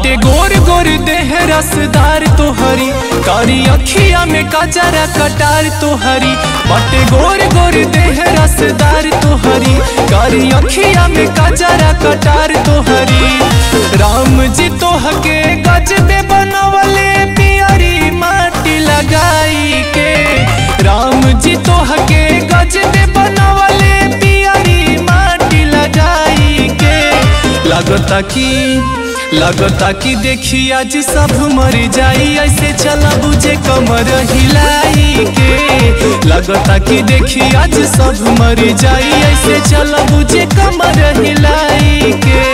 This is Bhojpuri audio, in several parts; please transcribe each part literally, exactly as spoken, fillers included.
बाटे गोर गोर देह रसदार तोहरी, कारी अखिया में कजरा कटार तोहरी। बाटे गोर गोर देह रसदार तोहरी, कारी अखिया में कजरा कटार तोहरी। राम जी तोहके गजबे बनवले पियरी माटी लगाई के, राम जी तोहके गजबे बनवले पियरी माटी लगाई के। लगता कि लगता कि देखी आज सब मर जाई, ऐसे चला बुझे कमर हिलाई के। लगता कि देखी आज सब मर जाई, ऐसे चला बुझे कमर हिलाई के।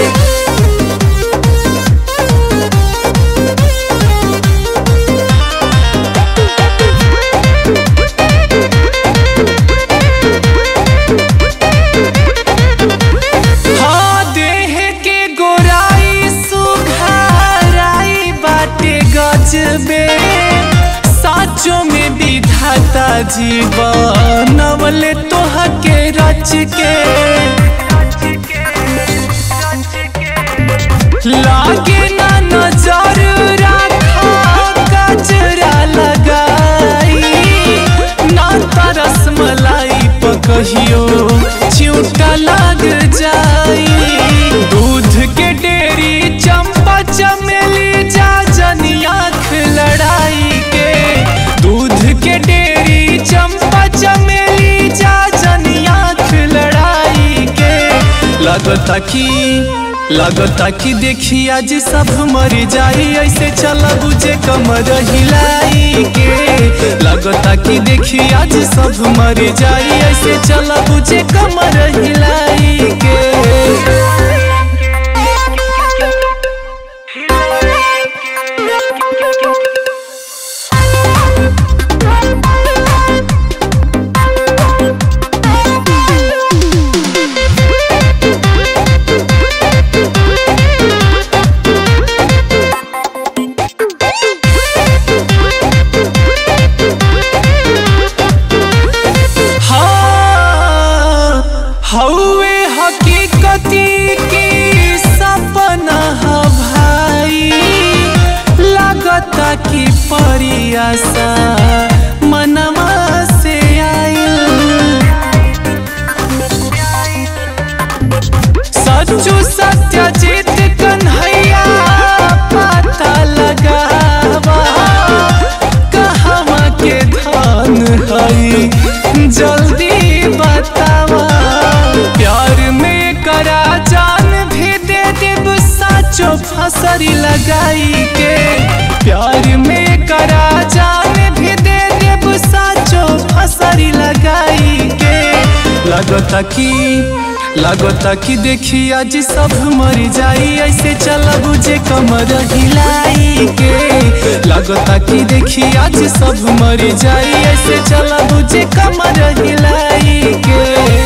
साचो में विधाता जीवन नवले तोहके रच के, लागे ना नजर रखा गजरा लगाई, ना तरस मलाई पकहियो चिउटा लग जाई। दूध के डेरी चंपा चमेली जा जनी आँख लड़ाई के, दूध के डेरी चंपा चमेली जा जनी आँख लड़ाई के। लगता कि लगता कि देखी आज सब मर जाई, ऐसे चला बुझे कमर हिलाई के। लगता कि देखी आज सब मर जाई, ऐसे चला बुझे कमर हिलाई के। हौवे हकीकती की सपना भाई, लगता कि परियासा मनवा से आइल। सच्चू सत्यजीत कन्हैया पता लगावा, कहवा के धन हई जल्दी बतावा। प्यार में करा जान भी दे देब साचो फसरी लगाई के, प्यार में करा जान भी दे देब साचो फसरी लगाई के। लगता कि लगता कि देखी आज सब मर जाई, ऐसे चला बुझे कमर हिलाई के। लगता कि देखी आज सब मर जाई, ऐसे चला बुझे कमर हिलाई के।